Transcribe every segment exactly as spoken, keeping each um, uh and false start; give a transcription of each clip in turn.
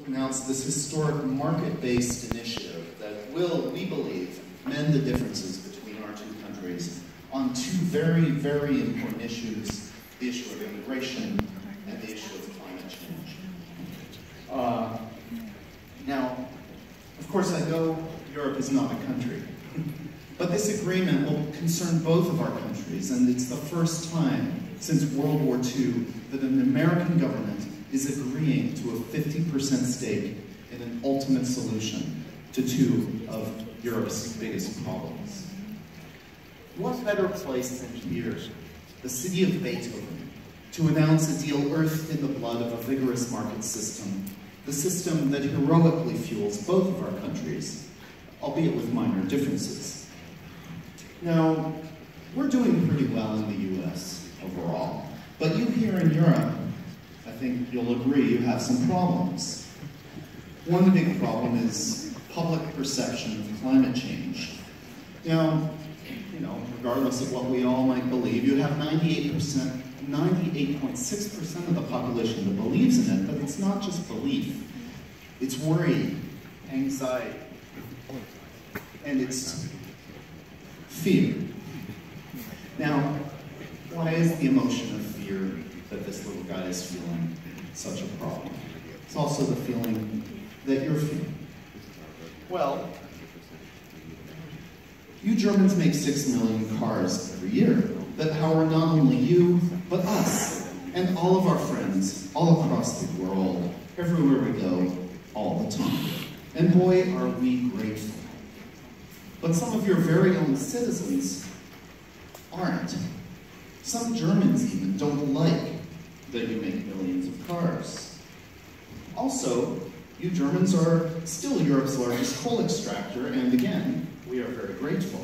announced this historic market-based initiative that will, we believe, mend the differences between our two countries on two very, very important issues, the issue of immigration and the issue of climate change. Uh, now, of course, I know Europe is not a country, but this agreement will concern both of our countries, and it's the first time since World War Two that an American government is agreeing to a fifty percent stake in an ultimate solution to two of Europe's biggest problems. What better place than here, the city of Beethoven, to announce a deal earthed in the blood of a vigorous market system, the system that heroically fuels both of our countries, albeit with minor differences. Now, we're doing pretty well in the U S overall, but you here in Europe, I think you'll agree, you have some problems. One big problem is public perception of climate change. Now, you know, regardless of what we all might believe, you have ninety-eight percent, ninety-eight point six percent of the population that believes in it, but it's not just belief. It's worry, anxiety, and it's fear. Now, why is the emotion of fear that this little guy is feeling such a problem? It's also the feeling that you're feeling. Well, you Germans make six million cars every year that power not only you, but us, and all of our friends all across the world, everywhere we go, all the time. And boy, are we grateful. But some of your very own citizens aren't. Some Germans even don't like that you make millions of cars. Also, you Germans are still Europe's largest coal extractor, and again, we are very grateful.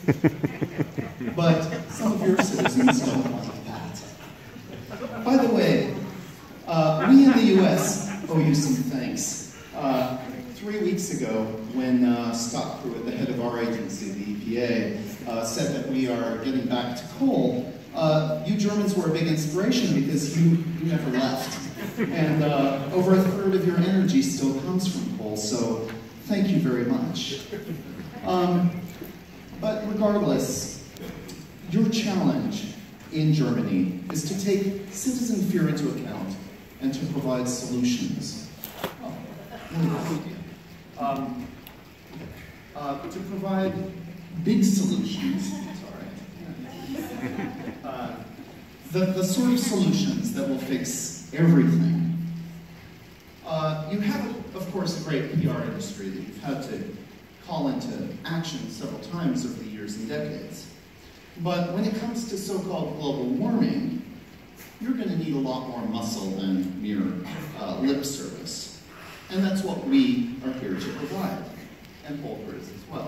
But some of your citizens don't like that. By the way, uh, we in the U S owe you some thanks. Uh, three weeks ago, when uh, Scott Pruitt, the head of our agency, the E P A, uh, said that we are getting back to coal, uh, you Germans were a big inspiration because you, you never left. And uh, over a third of your energy still comes from coal, so thank you very much. Um, but regardless, your challenge in Germany is to take citizen fear into account and to provide solutions. Oh, um, uh, to provide big solutions, sorry. Uh, the, the sort of solutions that will fix everything. Uh, you have, of course, a great P R industry that you've had to call into action several times over the years and decades. But when it comes to so-called global warming, you're going to need a lot more muscle than mere uh, lip service. And that's what we are here to provide, and Polkers as well.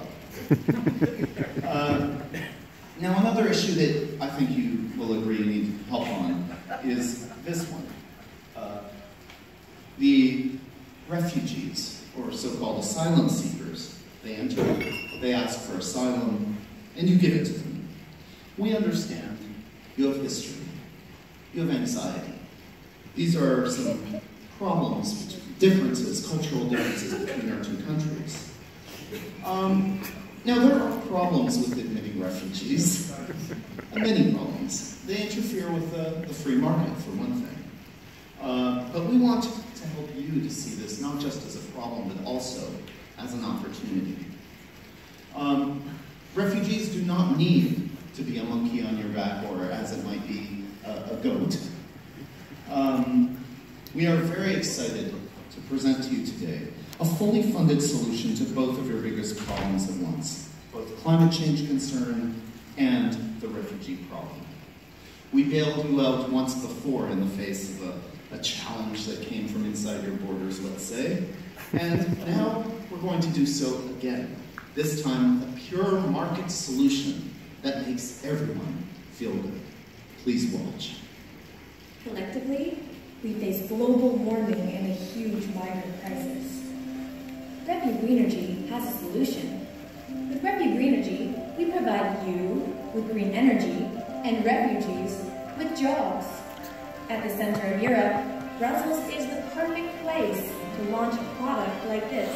uh, now, another issue that I think you will agree you need help on is this one. Uh, the refugees, or so-called asylum seekers, they enter, they ask for asylum, and you give it to them. We understand you have history, you have anxiety. These are some problems, differences, cultural differences between our two countries. Um, now, there are problems with admitting refugees, many problems. They interfere with the, the free market, for one thing. Uh, but we want to help you to see this not just as a problem, but also as an opportunity. Um, refugees do not need to be a monkey on your back, or as it might be, a, a goat. Um, we are very excited to present to you today a fully funded solution to both of your biggest problems at once, both climate change concern and the refugee problem. We bailed you out once before in the face of a, a challenge that came from inside your borders, let's say, and now we're going to do so again, this time a pure market solution that makes everyone feel good. Please watch. Collectively, we face global warming and a huge migrant crisis. Repu Greenergy has a solution. With Repu Greenergy, we provide you with green energy and refugees with jobs. At the center of Europe, Brussels is the perfect place to launch a product like this.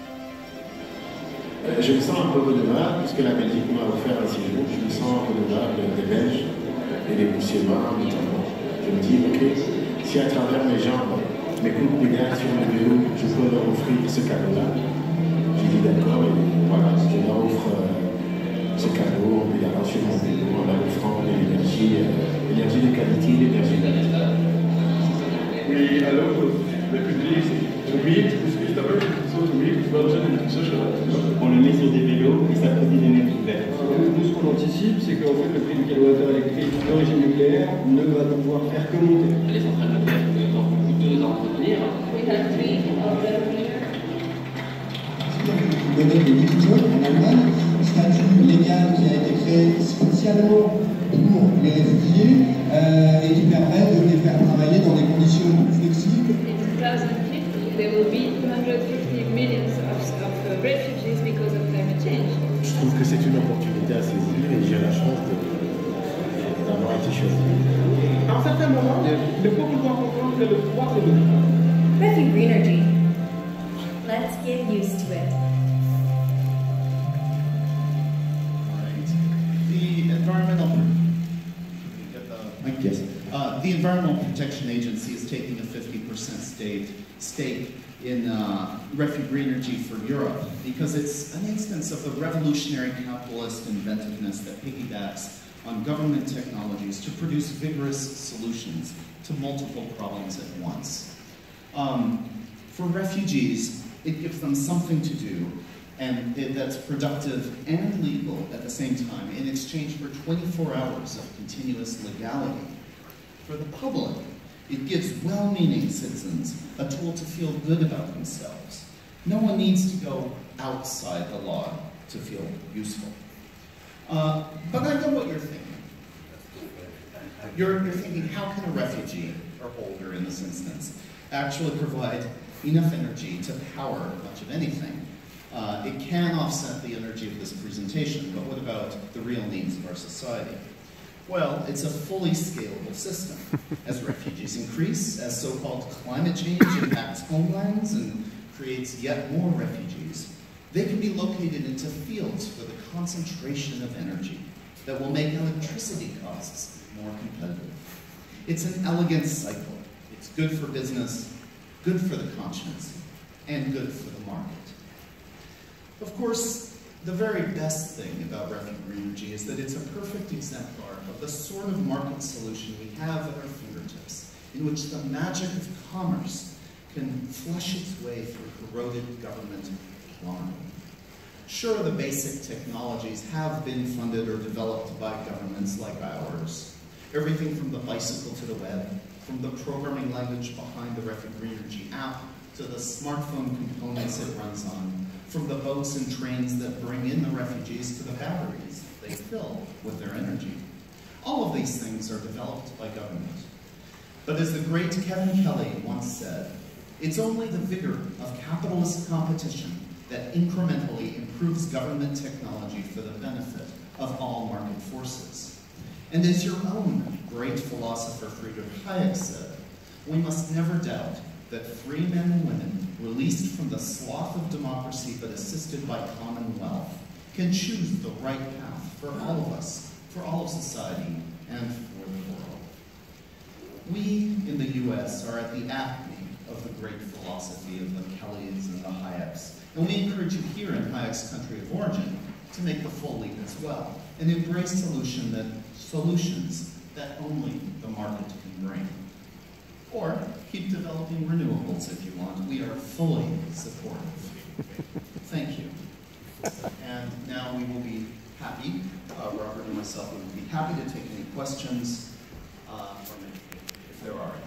Je me sens un peu redevable, puisque la Belgique m'a offert un séjour. Je me sens redevable des Belges et des Bruxellois notamment. Je me dis, ok, si à travers mes jambes, mes coups de pédale sur le vélo, je peux leur offrir ce cadeau-là, j'ai dit d'accord, et voilà, je leur offre euh, ce cadeau en pédalant sur mon vélo, en leur offrant de l'énergie, euh, l'énergie de qualité, l'énergie verte. We allow the public to meet with customers, so to meet with version and social. On le met sur des vélos et ça produit de l'énergie verte. Nous, ce qu'on anticipe, c'est qu'en fait, le prix du kilowattheure électrique d'origine nucléaire ne va pouvoir faire que monter. Les centrales nucléaires sont beaucoup coûteuses à entretenir. We have three of the Le domaine des liquides en Allemagne, statut légal qui a été créé spécialement pour les réfugiés euh, et qui permet de les faire travailler dans des conditions flexibles. In two thousand fifty, there will be two hundred fifty millions of, of uh, refugees because of climate change. Je trouve que c'est une opportunité à saisir et j'ai la chance d'avoir été choisi. À un certain moment, le peuple doit comprendre que le droit c'est le droit. Refuge Greenergy. Let's get used to it. The environmental, yes. uh, the Environmental Protection Agency is taking a fifty percent stake, stake in uh, Refuge Greenergy for Europe because it's an instance of the revolutionary capitalist inventiveness that piggybacks on government technologies to produce vigorous solutions to multiple problems at once. Um, for refugees, it gives them something to do and it, that's productive and legal at the same time in exchange for twenty-four hours of continuous legality. For the public, it gives well-meaning citizens a tool to feel good about themselves. No one needs to go outside the law to feel useful. Uh, but I know what you're thinking. You're, you're thinking, how can a refugee, or holder in this instance, actually provide enough energy to power much of anything? Uh, it can offset the energy of this presentation, but what about the real needs of our society? Well, it's a fully scalable system. As refugees increase, as so-called climate change impacts homelands and creates yet more refugees, they can be located into fields for the concentration of energy that will make electricity costs more competitive. It's an elegant cycle. It's good for business, good for the conscience, and good for the market. Of course, the very best thing about Refuge Greenergy is that it's a perfect exemplar of the sort of market solution we have at our fingertips, in which the magic of commerce can flush its way through corroded government plumbing. Sure, the basic technologies have been funded or developed by governments like ours. Everything from the bicycle to the web, from the programming language behind the Refuge Greenergy app to the smartphone components it runs on, from the boats and trains that bring in the refugees to the batteries they fill with their energy. All of these things are developed by government. But as the great Kevin Kelly once said, it's only the vigor of capitalist competition that incrementally improves government technology for the benefit of all market forces. And as your own great philosopher Friedrich Hayek said, we must never doubt that free men and women, released from the sloth of democracy but assisted by commonwealth, can choose the right path for all of us, for all of society, and for the world. We in the U S are at the acme of the great philosophy of the Kellys and the Hayeks, and we encourage you here in Hayek's country of origin to make the full leap as well, and embrace solution that, solutions that only the market can bring. Or keep developing renewables if you want. We are fully supportive. Thank you. And now we will be happy, uh, Robert and myself will be happy to take any questions uh, from if there are any.